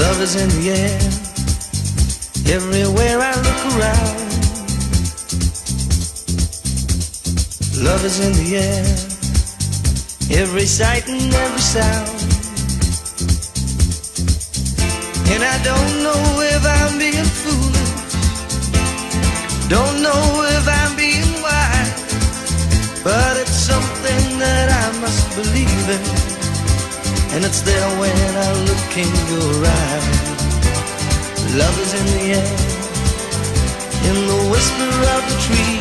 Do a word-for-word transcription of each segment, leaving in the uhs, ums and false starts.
Love is in the air, everywhere I look around. Love is in the air, every sight and every sound. And I don't know if I'm being foolish, don't know if I'm being wise, but it's something that I must believe in, and it's there when I look in your eyes. Love is in the air, in the whisper of the tree.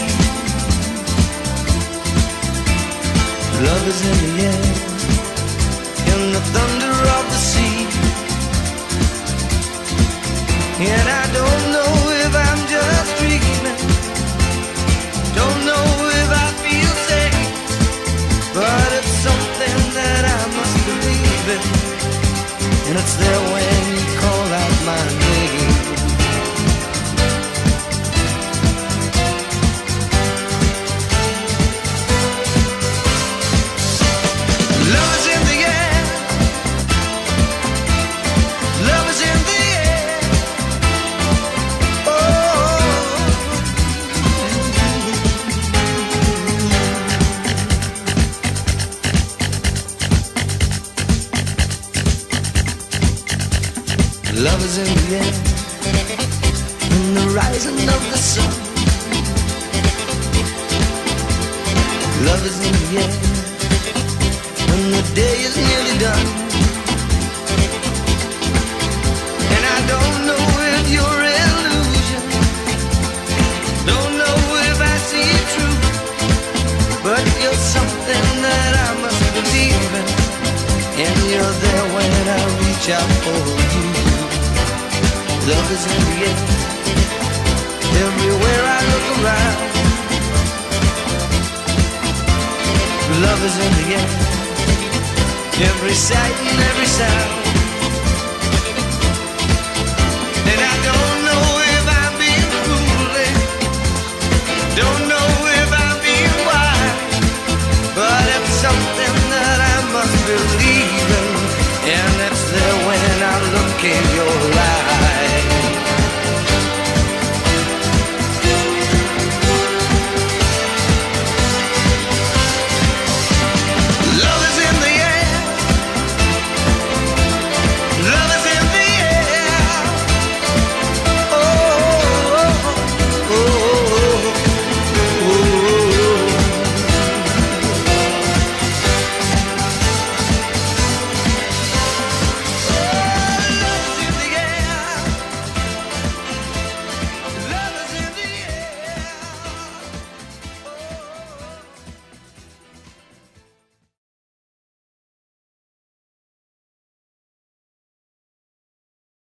Love is in the air, in the thunder of the sea. And I don't know if I'm just dreaming, don't know if I feel safe, but it's something that I must believe in, and it's there when you call out my name. Love is in the air, love is in the air. Oh, love is in the air, in the rising of the sun. Love is in the air, when the day is nearly done. And I don't know if you're illusion, don't know if I see it true, but you're something that I must believe in, and you're there when I reach out for you. Love is in the air, everywhere I look around. Love is in the air, every sight and every sound. And I don't know if I'm being foolish, don't